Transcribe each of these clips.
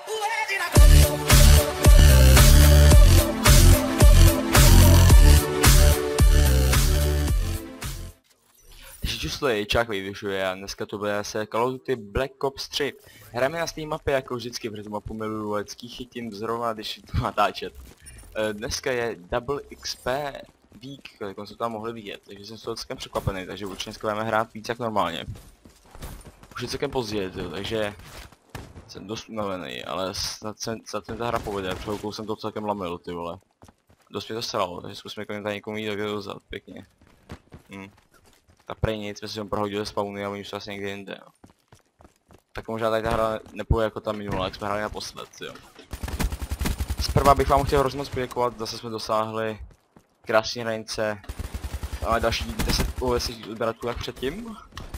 Takže číslo je Čák vyvěšuje a dneska to bude se Call of Duty Black Ops 3. Hrajeme na stejné mapě jako vždycky, protože tu mapu miluju, vždycky chytím zrovna, když to natáčet. Dneska je Double XP Week, jak se to tam mohli vidět, takže jsem z toho celkem překvapený, takže určitě dneska budeme hrát víc jak normálně. Už je celkem pozdě, takže jsem dost unavený, ale snad se ta hra povede, před chvilkou jsem to celkem lamil, ty vole. Dost mě to sralo, takže zkusíme tady někomu jít takhle dozad, pěkně. Ta prej nic, jsme si tam prohodili spawny a oni už jsou asi někde jinde, jo. Tak možná tady ta hra nepůjde jako ta minulá, jak jsme hráli naposled, jo. Zprva bych vám chtěl hrozně moc poděkovat, zase jsme dosáhli krásné hranice. Máme další 10 odběratů jak předtím.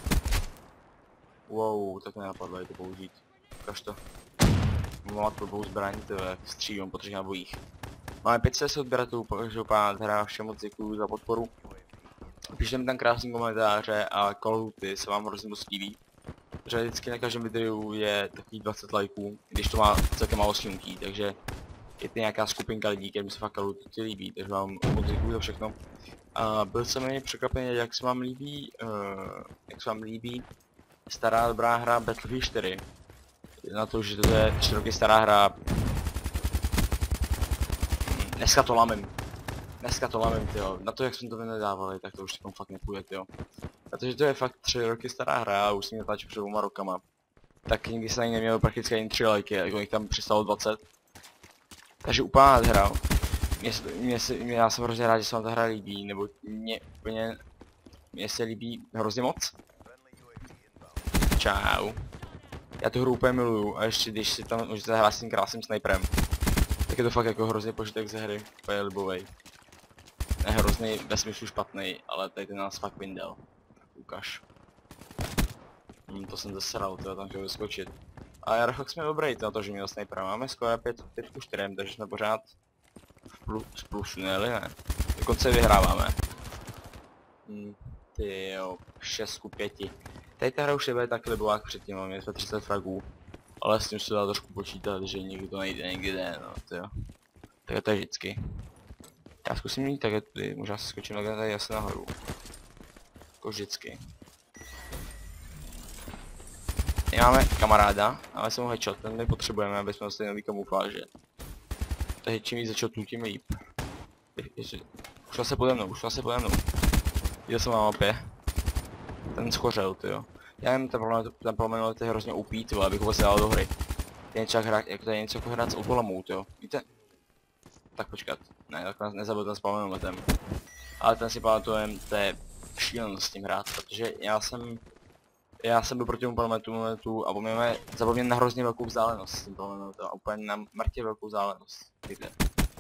Wow, tak nenapadlo je to použít. Ukaž to. Mám blbou zbraní, to jak střílím po 3 nabojích. Máme 500 odběratů, takže pán hra, všem moc děkuju za podporu. Pište mi tam krásný komentáře a Call of Duty se vám hrozně moc líbí. Protože vždycky na každém videu je takových 20 lajků, když to má celkem málo snímků, takže je to nějaká skupinka lidí, kterým se fakt Call of Duty líbí, takže vám moc děkuju za všechno. A byl jsem méně překvapený, jak se vám líbí stará dobrá hra Battlefield 4. Na to, že to je 4 roky stará hra. Dneska to lamím, tyjo. Na to, jak jsme to nedávali, tak to už tam fakt nepůjde, tyjo. Protože to je fakt 3 roky stará hra a už jsem natáčel před 2 rokama. Tak nikdy se ani neměl prakticky ani 3 lajky, jako jich tam přistalo 20. Takže úplná hra. Já jsem hrozně rád, že se vám ta hra líbí, nebo mně se líbí hrozně moc. Čau. Já tu hru úplně miluju a ještě když si tam můžete hrát s tím krásným sniperem, tak je to fakt jako hrozně požitek ze hry, úplně libovej. Ne hrozný ve smyslu špatný, ale tady ten nás fakt vyndal. Ukaž. To jsem zasral, to tam chtěl vyskočit. A já fakt jsme dobrý na to, že měl snipera. Máme skoro 5-4, takže jsme pořád v plusu, ne? Dokonce vyhráváme. Tyjo, 6-5. Tady ta hra už nebude tak libová jak předtím, máme jsme 30 fragů. Ale s tím se dá trošku počítat, že někdy to nejde, někdy ne, no, tyjo. Tak to je vždycky. Já zkusím jít tak tady, možná se skočím takhle tady asi nahoru. Jako vždycky. Tady máme kamaráda, ale jsem ho headshot, ten my potřebujeme, aby jsme dostali nový kamufláže. Takže čím víc headshotů, tím líp. Už se pode mnou. Viděl jsem na mapě. Ten schořel, tyjo. Já nevím, ten problém je hrozně OP, tyjo, abych vůbec dal do hry. To je něco jako hrát s autolamou, tyjo. Víte? Tak počkat. Ne, tak nezabil ten spawnem letem. Ale ten si pamatujem, to je šílenost s tím hrát, protože já jsem byl proti tomu momentu a zapomněl na hrozně velkou vzdálenost s tím parlamentem, a úplně na mrtě velkou vzdálenost. Víte.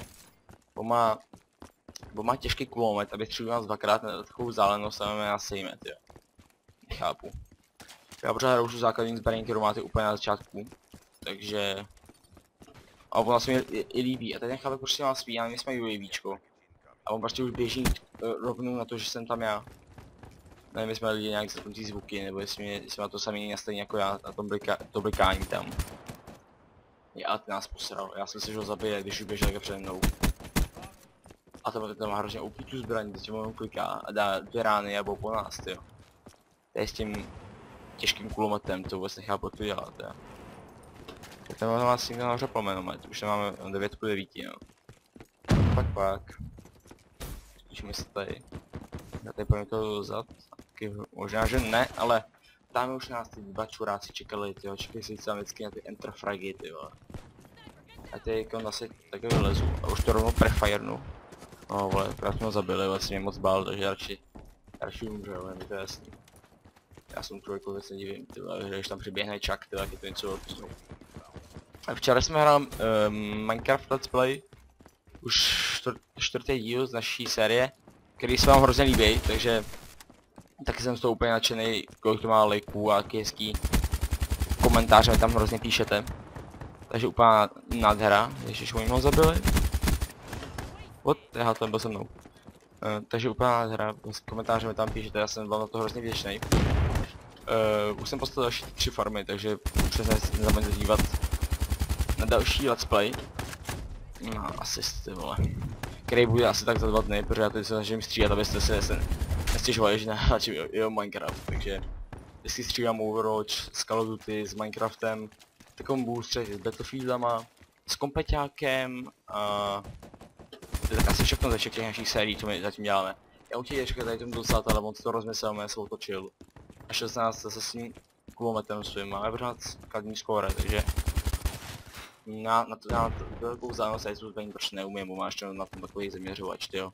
Bo má těžký kulomet, aby střílil nás dvakrát na takovou vzdálenost a nás sejme, tyjo. Nechápu. Já pořád hraju už základní zbraní, kterou máte úplně na začátku, takže... A on se mi i líbí, a teď nechápe, proč si nás ví, a my jsme UAVčko. A on prostě už běží rovnou na to, že jsem tam já. Nevím, jestli jsme lidi nějak zapnutý zvuky, nebo jestli má to samý nastavení jako já na tom blikání tam. A ty nás posral, já jsem myslel, že ho zabije, když už běžel takhle přede mnou. A tam má hrozně OP tu zbraní, teď mu kliká a dá 2 rány a po nás, tyjo. To je s tím těžkým kulometem, to vůbec nechápu, co dělat, jo. Tak ten má s tím nahoře plomenomet, už máme 9/9, jo. Pak. Zkusíme se tady. Já tady pojďme to dozad. Možná, že ne, ale tam už nás ty 2 čuráci čekali, tyjo. Čekají si tam vždycky na ty enterfragy, tyjo. A teď zase takhle vylezu a už to rovnou prefirenu. No vole, právě jsme ho zabili, vlastně mě moc bál, takže radši umřel, je mi to jasný. Já jsem trojkou, tak se divím, tyhle, že když tam přiběhne Chuck, tyhle, tak je to něco odpísnou. Včera jsme hráli Minecraft Let's Play, už 4. díl z naší série, který se vám hrozně líbí, takže taky jsem z toho úplně nadšený, kolik to má lajků a jaký hezký komentáře tam hrozně píšete. Takže úplná nádhera, ježiš, oni ho zabili. Aha, ten byl se mnou. Takže úplná nádhera, komentáře mi tam píšete, já jsem vám na to hrozně vděčný. Už jsem postavil další 3 farmy, takže už se nezapomeňte dívat na další let's play. No, asist, ty vole. Který bude asi tak za 2 dny, protože já teď se snažím stříhat, abyste se nestěžovali, že nehráči jo Minecraft, takže vždycky stříhám Overwatch s Call of Duty, s Minecraftem, takovým boostře s Battlefieldama, s kompeťákem a to je tak asi všechno ze všech těch našich sérií, co my zatím děláme. Já určitě čekám tady tomu docela, ale on si to rozmyslel, já se otočil. A 16 se s tím kulometem svým máme pořád kladní skóre, takže na velkou zánost tady jsou zbraní, proč neumím, bo máš na tom takový zaměřovač, tyjo.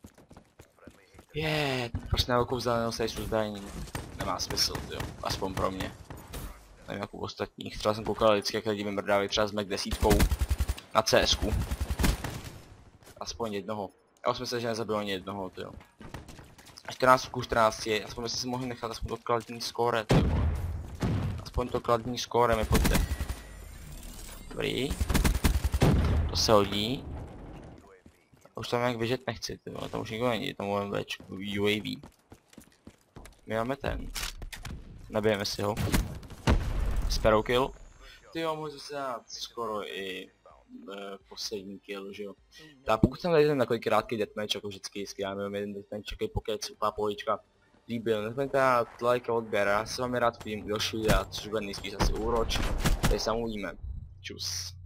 Proč na velkou vzdálenost tady jsou zbraní, nemá smysl, tyjo, aspoň pro mě. Nevím jak u ostatních, třeba jsem koukal vždycky, jak lidi vymrdávají třeba s Mac 10 na CSku. Aspoň jednoho. Já už myslím, že nezabil ani jednoho, tyjo. 14 ku 14 je, aspoň byste si mohli nechat aspoň to kladní skóre, tyjo. Aspoň to kladní skóre mi pojďte. Dobrý. To se hodí. Už tam jak běžet nechci, tyjo, tam už nikdo není, tam máme UAV. My máme ten. Nabijeme si ho. Sparrow kill. Tyjo, můžu se dát skoro i poslední kill, že jo. Tak pokud jsem tady ten takový krátký deathmatch, jako vždycky já mám jeden deathmatch, takový pokec, úplná pohodička, líbil, nezapomeňte dát like a odběr, já se vám rád vidím u dalšího videa, což bude nejspíš asi Overwatch, tady se uvidíme. Čus.